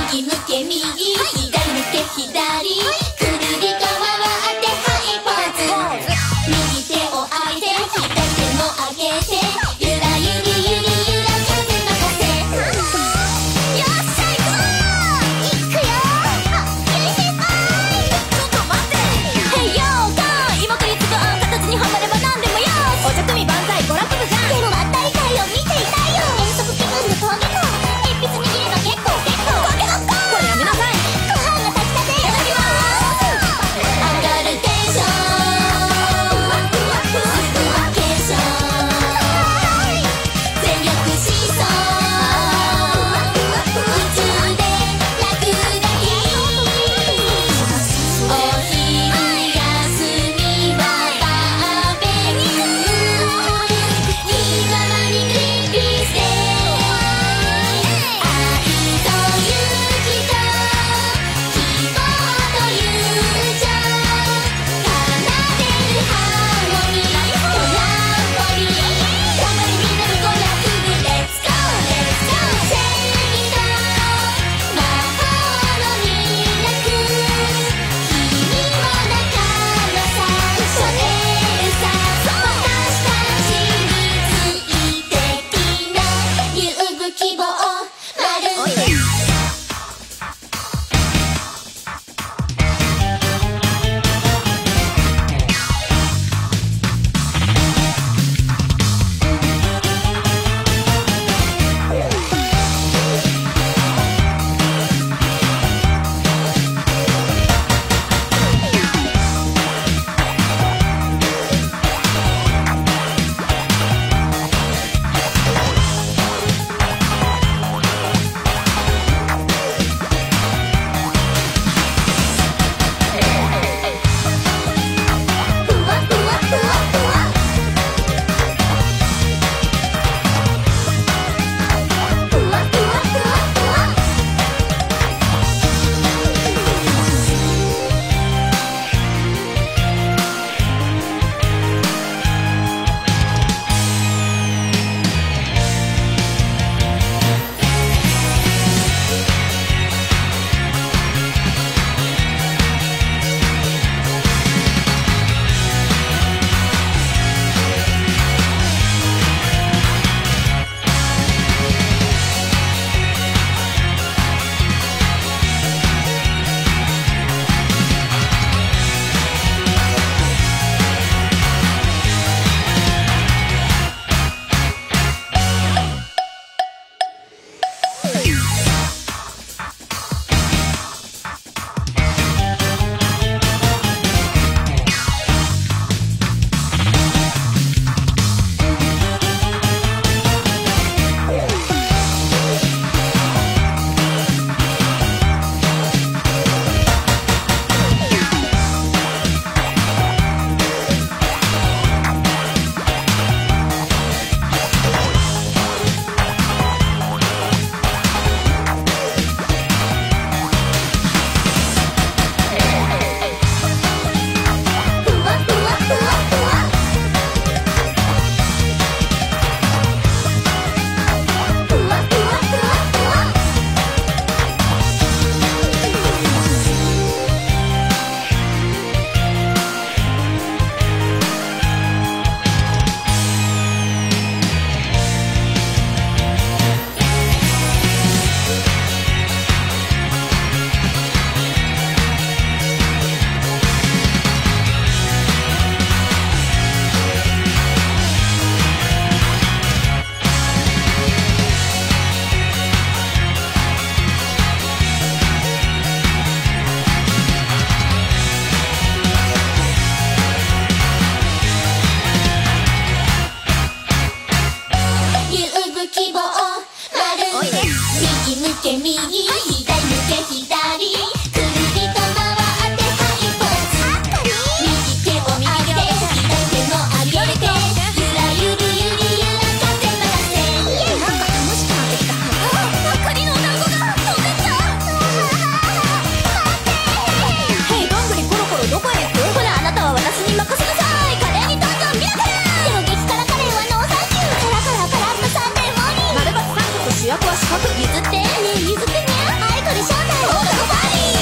右向け右、左向け左、くるりと回ってハイポーズ。右手を上げて左手も上げて、ゆらゆりゆりゆら風任せ。よっしゃ行くぞー、行くよー。あ、ゆり先輩ちょっと待って。へいよーかー、今といつか形にはまれば何でもよー。お茶組万歳娯楽部じゃん。でもまったりたいよ、見ていたいよ。遠足気分で峠か、鉛筆握りが結構ゴケゴッコー。これやめなさい。ご飯が炊きたていただきまーす。上がるテンション、ワクワクワケーション、全力疾走、宇宙で落書き。お昼休みはバーベキュー、今まにグリーンピースで愛と勇気と希望と友情、奏でるハーモニー、トランポリン、頑張れみんなの娯楽部、レッツゴーレッツゴー。正義と魔法のミラクル、君も仲間さ、ショベルさ、私たちについてきな、入部希望丸。ふわふわふわふわ、ふわふわふわふわ。ふわふわふわふわ、ふわふわふわふわ。入部希望丸。右向け右、左向け左、くるりと回ってハイポーズ。右手を上げて左手も上げて、ゆらゆりゆりゆら風任せ。なんか楽しくなってきた。あ、あかりの団子が飛んでった。へいどんぐりコロコロどこへ行く。ほらあなたは私に任せなさい。カレーにどんどんミラクル。でも激辛カレーはノーサンキュー。カラカラカラッとサンデーモーニング。丸×三色塩役は四角譲ってねえ譲ってねあいこで正体を男パーリー